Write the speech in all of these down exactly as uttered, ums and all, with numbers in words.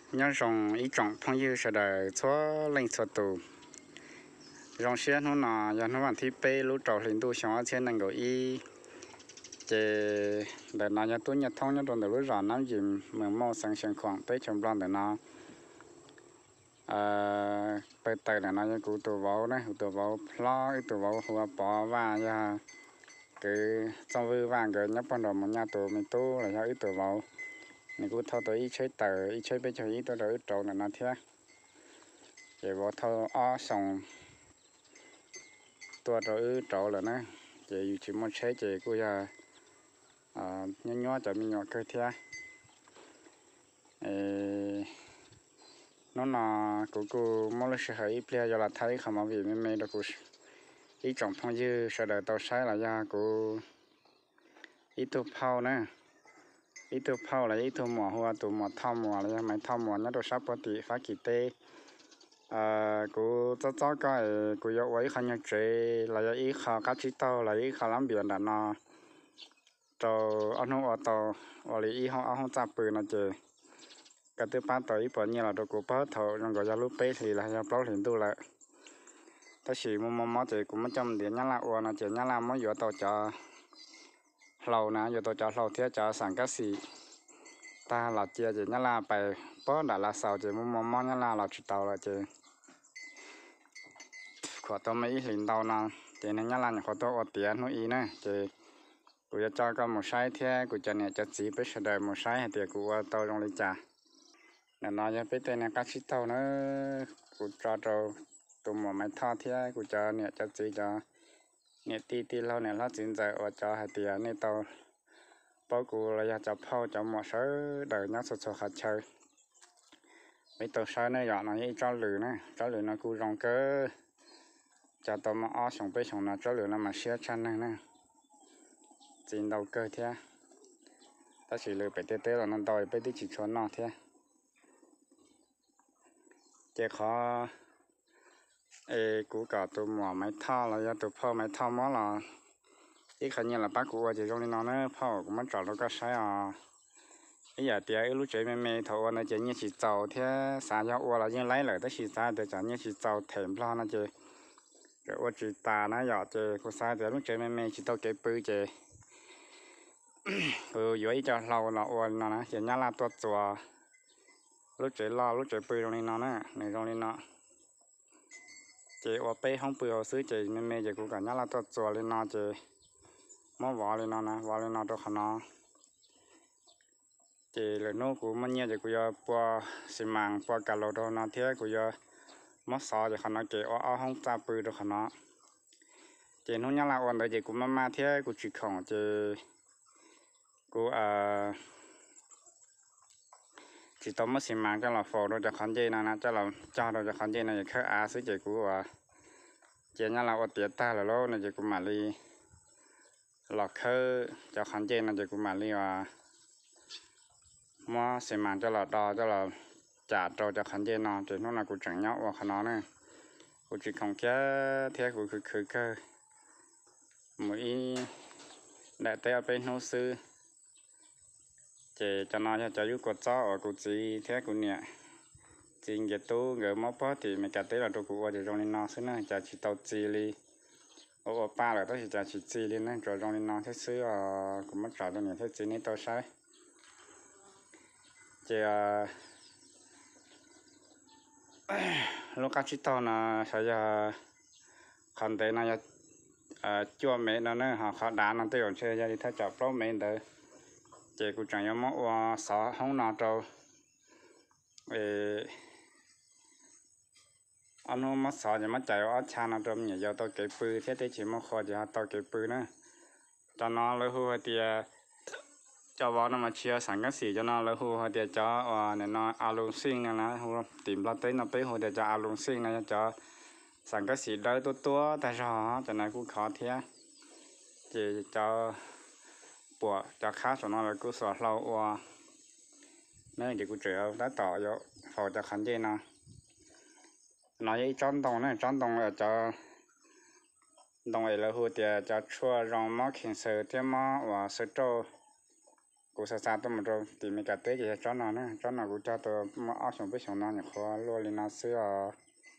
nhớ rong ý trọng phong như sẽ đợi xóa lên xóa tù rong xe nó nọ giờ nó vẫn thi pê lú trầu lên tu xong trên năng gọi ý chế để nó nhà tôi nhà thông nhà đồn để lú rõ nắm dìm mường mò sang sang khoảng tới trong lòng để nó à bây giờ để nó nhà cụ tù vào này tù vào lo tù vào hoa bỏ và nhà cái trong vui vàng cái nhấp ban đầu một nhà tù mình tu là cho ít tù vào mình cũng thâu tới ít chơi tờ ít chơi bây giờ ít tôi đỡ trâu là nó thế để vào thâu ó xong tua đỡ trâu là nó chỉ chỉ muốn chơi chỉ cũng là à nhỏ nhỏ cho mình nhỏ cơ thế nó là cũng cũng muốn là sẽ hay plea cho là thấy không mà vì mình mình được cũng ít trồng phong dư sẽ đợi tàu sai là ra cũng ít tu phao nè ít tu phao là ít tu mỏ hoa tu mỏ thao mỏ là mày thao mỏ nhá đồ sắp bớt thì phá kỳ tê à cũng cho cho cái cũng yêu ấy khăn nhật chế là ít khá cá chỉ tàu là ít khá lắm biển là nó tàu anh không ở tàu ở lại ít không anh không chạm bự nó chơi cái thứ ba tàu ít bao nhiêu là đồ cũng bớt thầu rồi gọi ra lúc bé thì là ra bao liền tu lại ta chỉ mua mua mua chơi cũng mấy trăm tiền nhá là uổng là chơi nhá là mới vừa tàu cho lâu nè vừa tàu cho lâu thế cho sản cá xì ta là chơi chơi nhá là phải bớt đã là sao chơi mua mua mua nhá là là chỉ tàu là chơi khó tàu mấy liền tàu nào chơi nên nhá là khó tàu ở tiền nuôi nè chơi cũng cho con một sai thế cũng cho này cho chỉ biết sẽ đợi một sai thì cũng tàu trong lịch trả nên nói cho biết tên này các chiếc tàu nó cũng cho trâu tụi mỏ máy thao thế cũng cho này cho chỉ cho này ti ti lâu này nó chuyển giờ ở cho hai tiền này tàu bao cũng là cho phao cho một số đời nó sốt sốt hạt chơi mấy tàu sai nó dọn nó như cho lử nè cho lử nó cũng rong cơ cho tàu mà ó xong bây xong nó cho lử nó mà xé chăn này nè chín đầu cơ thế ta chỉ lừa bảy tê tê là nó đòi bây đi chỉ cho nó thế chỉ khó ê cú cả tụi mỏ máy thao là do tụi phao máy thao mó là ít khả nhiên là bác cụ chỉ trong nó nó phao cũng mất tròn nó có sai à bây giờ thì ấy lúc chơi mẹ mẹ thầu nó chỉ như chỉ tàu thế sáng giờ qua là như lấy lại tới chỉ sai để chẳng như chỉ tàu thèm lo nó chơi rồi qua chỉ ta nó giờ chơi có sai thì lúc chơi mẹ mẹ chỉ tàu cái bự chơi ừ dưới cho lâu là ôn nó nè chỉ nhá là tuột chùa lúc chơi lo lúc chơi bự trong nó nè này trong nó chị ở bên không bự xứ chị nên mẹ chị cũng cả nhá là tuột chùa lên nó chị mót vỏ lên nó nè vỏ lên nó cho khăn nó chị là nó cũng mấy nhà chị cũng giờ qua xi măng qua cả lô đó nó thế cũng giờ mót sò chị khăn nó chị ở ở không xa bự được khăn nó chị nó nhá là ôn đấy chị cũng mama thế cũng chỉ khổng chị cũng à chỉ tao mất xem mạng cho là phổ rồi cho khán giả này nè cho là cho rồi cho khán giả này khơi á xứ chị cũng à chị nhá là ở tiệt ta là lô này chị cũng mà đi lọt khơi cho khán giả này chị cũng mà đi à mua xem mạng cho là đo cho là trả rồi cho khán giả nó chị nó là cũng chẳng nhóc vào khán nó này cũng chỉ không kia thế cũng khơi khơi khơi mỗi đại tây ở bên nô sư chị cho nó cho giúp cột gió ở cột gì thế cũng nhẹ chỉ nghiệp tu người mót bó thì mình cả tới là tôi cũng ở trong lên nó xứ này cho chỉ tàu chi li ở ba là tôi chỉ cho chỉ chi li này rồi trong lên nó thế xứ cũng mất trả cho nhiều thế chỉ nên tôi sai chị lúc các chị tàu là sẽ giờ còn tới là chua mẹ nó nữa họ khó đá nó tới ổn chơi ra đi thay chọn pro mẹ tới chị cũng chẳng có món xó không nào trâu về anh nó mất xó thì mất chạy ở cha nó trông nhỉ do tôi cái bự thế thì chỉ mất khó thì tôi cái bự nữa cho nó lấy hú thì cho vào nó mà chia sẵn cái gì cho nó lấy hú thì cho này nó alo xinh này nó hú tìm ra tới nó tới hú thì cho alo xinh này cho sẵn cái gì đấy tôi tua tại sao cho này cũng khó thế chỉ cho bùa cho khác cho nó là cứ sửa lâu qua nên thì cũng chịu đã tỏ vô phò cho khán giả nào nói với tròn đồng này tròn đồng là cho đồng ấy là hụt thì cho chua rong mắc hình sự thế mà và sự trâu cú sa sa tôi một rồi thì mình cả tế chỉ cho nó nữa cho nó cũng cho tôi mà áo xong biết xong nó nhỉ khó luôn lên nó xưa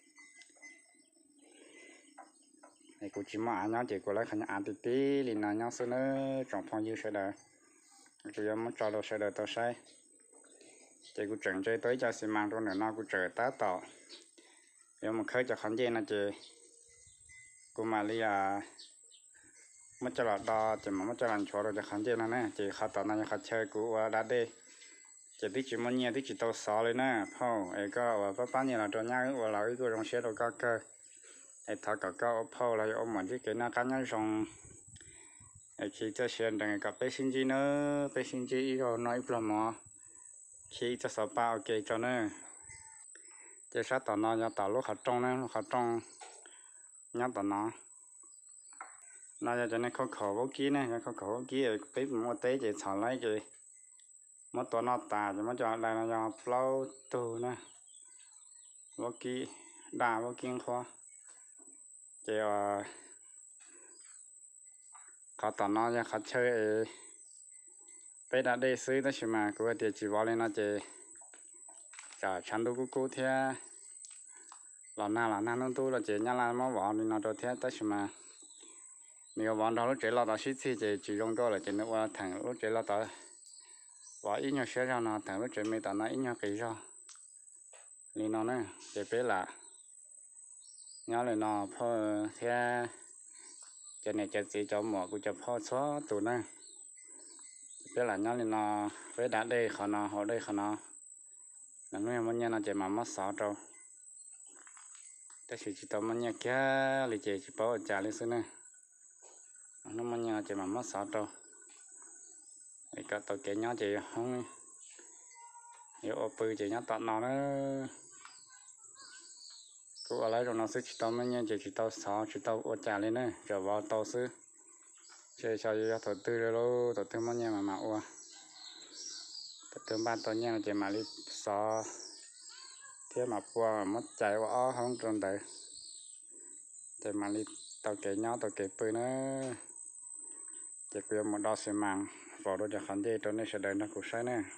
thì cũng chỉ mà anh chỉ có lấy khăn ăn tí tí lên nó nhau xưa nữa trong phong dư sẽ đợi chủ yếu muốn cho đồ sẽ đợi tôi sai chỉ cũng chuẩn chơi tới cho xi măng rồi nữa nó cũng chờ tá tỏ nếu mà khơi cho khán giả nó chỉ cũng mà li à mất cho là đo chỉ mà mất cho làm cho rồi cho khán giả nó nè chỉ khá tỏ nó khá chơi của đã đi chỉ tí chỉ muốn nghe tí chỉ tao xóa lên nè phao ấy có và bao nhiêu là cho nhau và là cái của trong xe đồ có cơ ấy thằng có có phao là ôm mình cái nó cá nhân trong ấy khi cho xe đằng gặp bé sinh chi nữa bé sinh chi rồi nói là mà khi cho sáu bao ok cho nó chỉ sát tao nó cho tao lúc khát trong nè khát trong nhát tao nó nó cho nên khó khổ vô kí nè khó khổ vô kí rồi bé mua té chỉ xả lấy chỉ mấtตัวnó tà chỉ mất cho đây là do plau tu nè vô kí đa vô kiên khoa chỉ là khó tao nó cho khó chơi bé đã đi xứ đó mà cứ thì chỉ vào lên nó chỉ chả chăn đâu cũng thế là na là na nó tu là chỉ nhà là mà vào thì nó cho thế đó mà nếu vào đó lúc chỉ là đó xí xí chỉ chỉ dùng đó là chỉ nó qua thằng lúc chỉ là đó vào ít nhau xe ra nó thằng lúc chỉ mấy tao nó ít nhau kỹ ra thì nó nè chỉ biết là nhớ là nó phô thế cho này cho gì cho mỏ cũng cho phô số tụ nè biết là nhớ là nó với đã đây khó nó họ đây khó nó là nó mà nhà nó chỉ mà mất sáu trâu ta chỉ chỉ tao mà nhà kia là chỉ chỉ bảo trả lên xin nè nó mà nhà chỉ mà mất sáu trâu cái cả tao kể nhớ chỉ không hiểu ở bự chỉ nhớ tao nó nữa cứ ở lại rồi nó sẽ chỉ tao mà nhà chỉ chỉ tao sáu chỉ tao ở trả lên nè trở vào tao sư chơi chơi cho thầu tư rồi lo thầu tư mà nhà mà mạo à thầu tư ban tao nhà chỉ mà đi sáu thế mà qua mất chạy qua không tròn đấy thì mà đi tàu kể nhau tàu kể bự nữa chỉ cần một đo xi măng vào đó cho khán giả cho nên sẽ đợi nó cũng sai nè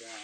cha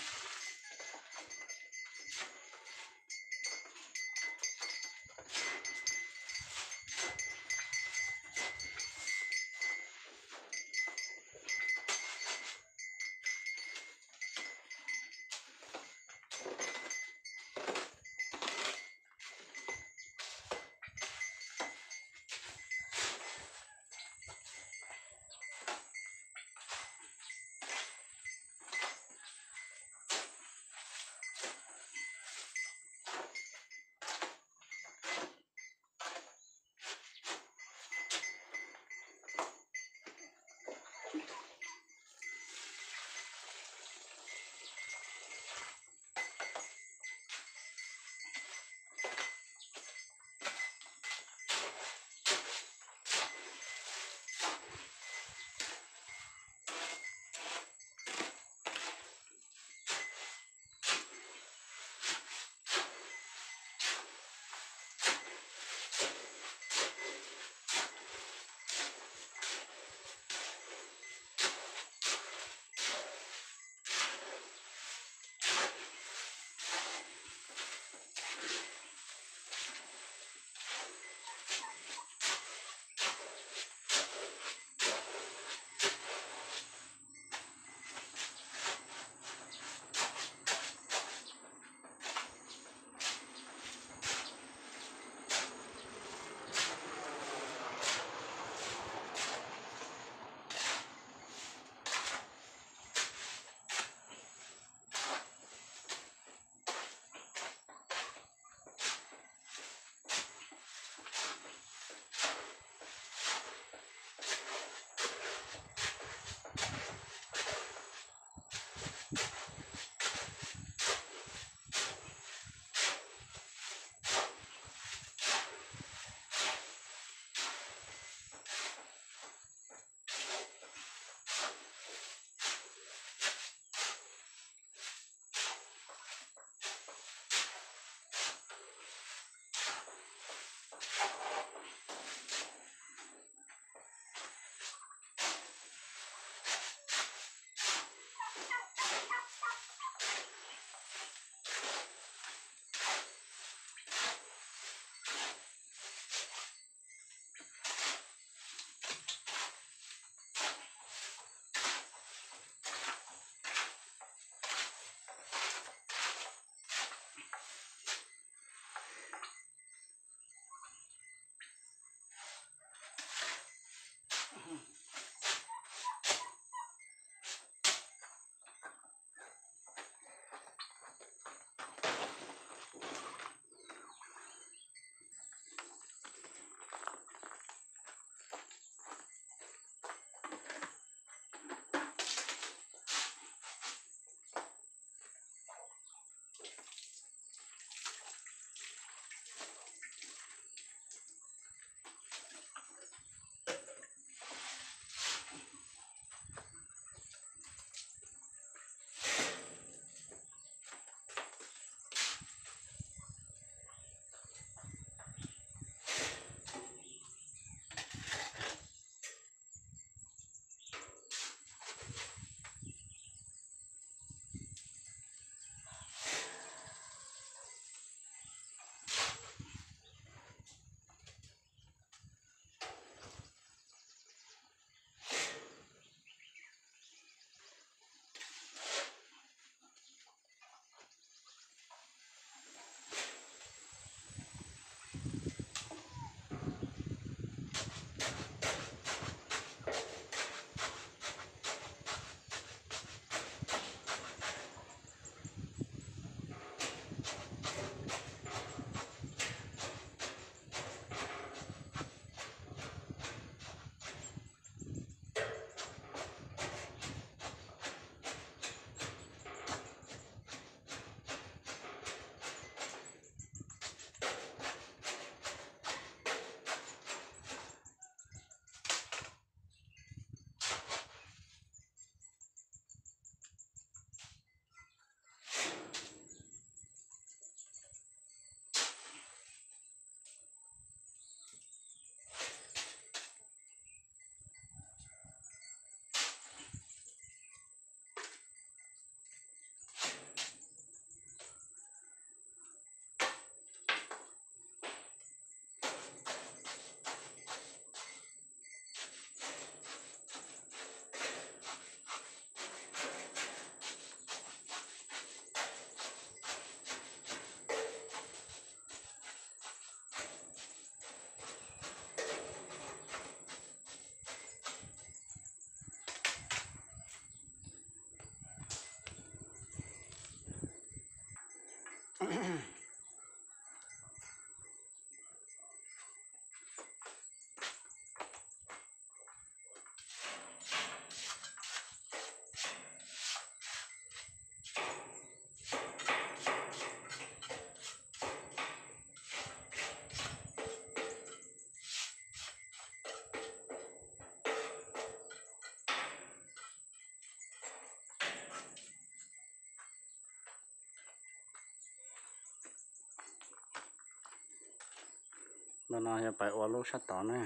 mà nó hiện phải ở lúc sát tỏ nè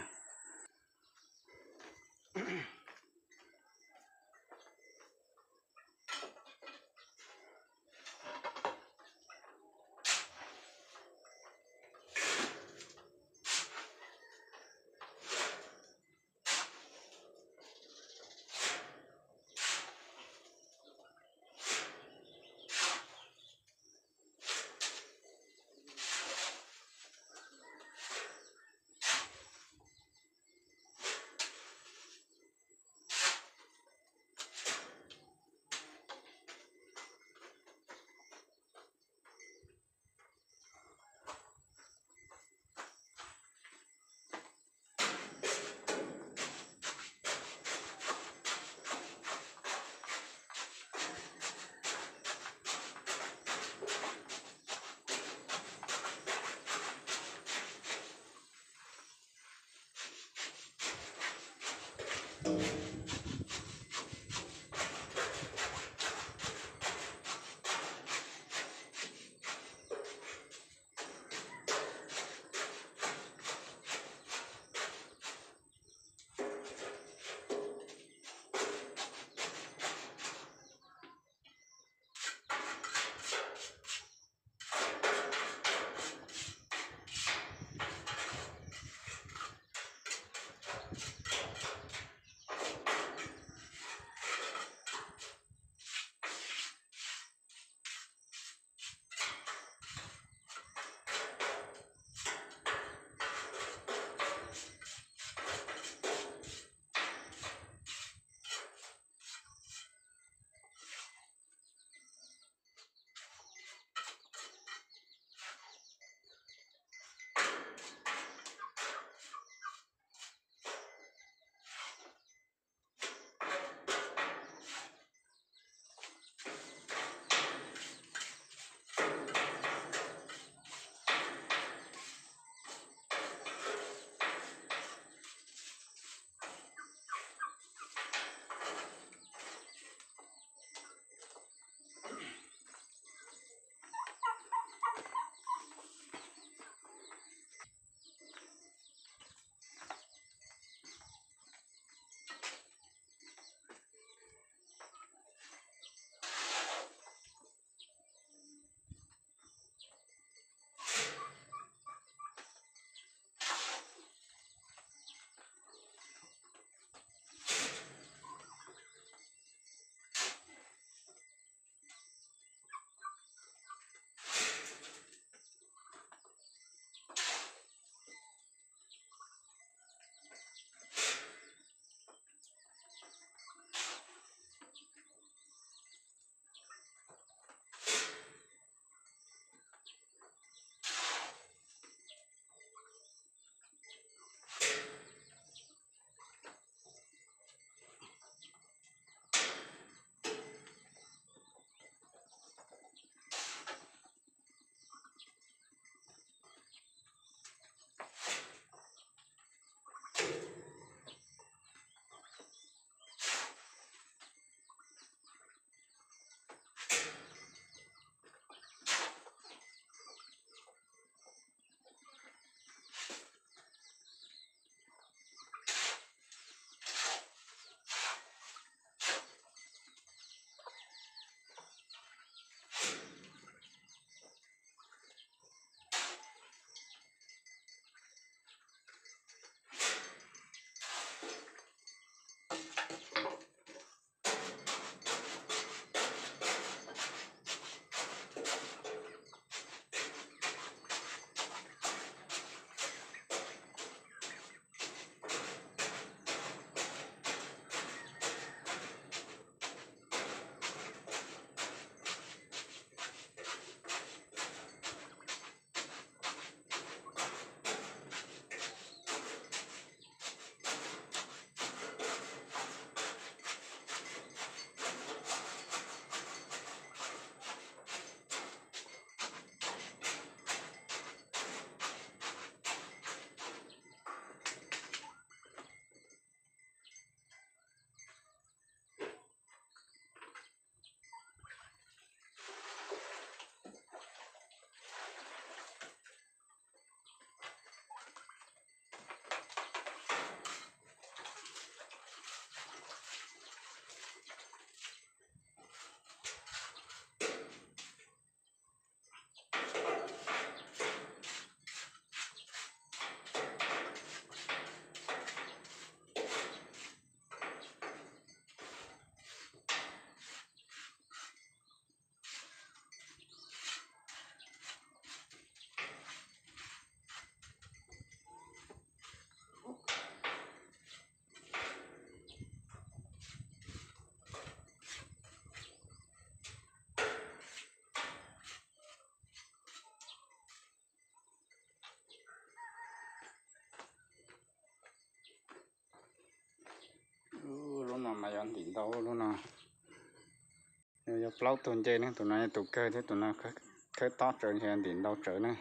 ăn thịt đâu luôn nào giờ plau tuần chơi nữa tụi này tụi cơ thế tụi nó khơi khơi to trở thì ăn thịt đâu trở nữa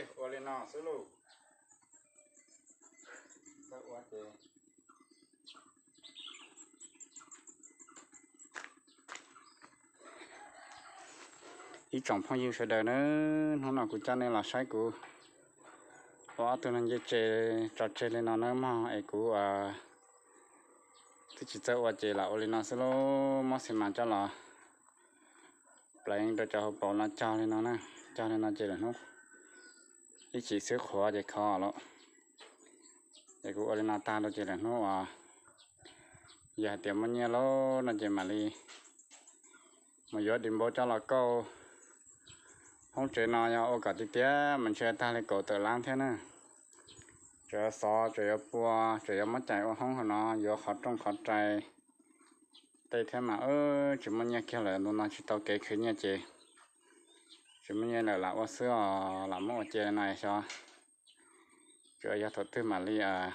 giờ ô lên nó xứ lù sao quá kì ý trọng phong yêu sẽ đời nữa nó nào cũng cho nên là sai của có tôi nên chơi trò chơi lên nó nữa mà ai cũng à thì chỉ chơi qua chơi là ô lên nó xứ lù mà xem mà cho là lại để cho bọn nó cho lên nó nè cho lên nó chơi là nó ý chỉ sức khỏe để khó lắm để cũng ở bên ta đó chỉ là nó à giờ tiệm mình nhớ lo nó chỉ mà đi mà giờ điểm bố cho là câu không chơi nào nhau ở cả tiết mình chơi ta lại cầu tự làm thế nè chơi xó chơi bùa chơi mất chạy ở không nó giờ khó trong khó chạy đây thế mà ơ chỉ mình nhớ kia là nó chỉ tao kể khơi nhớ chơi chỉ mình nhớ là là ở xưa làm một chơi này sao chơi giờ thật tư mà đi à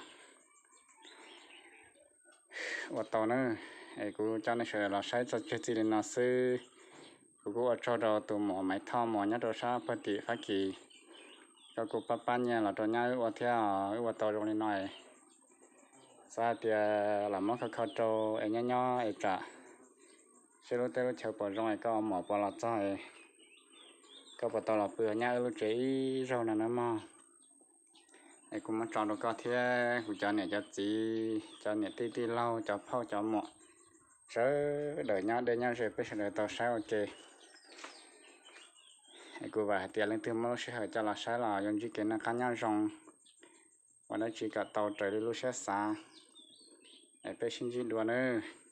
ở tàu nữa ai cũng cho nên sẽ là sai cho chơi gì nó sư cũng ở cho đó tụi mỏ máy thao mỏ nhất rồi sao phát triển phát kỳ cho cô papa nha là cho nhau ở theo ở tàu rồi này sao thì làm mất cái khâu cho ai nhá nhá ai trả sau đó tới chờ bỏ rồi có mỏ bỏ lọt cho ai có bỏ tàu lọt bừa nhá lúc chỉ rau này nó mà ai cũng mất chọn được có thế cũng cho này cho chị cho này tí tí lau cho phao cho mỏ sớ đợi nhau đợi nhau rồi bây giờ tàu sao ok cô và tiền lên từ mơ sẽ hỏi cho là sai là dùng chỉ cái nó cá nhau rong và nó chỉ cả tàu trời đi lúc sẽ xa để bây giờ đùa nữa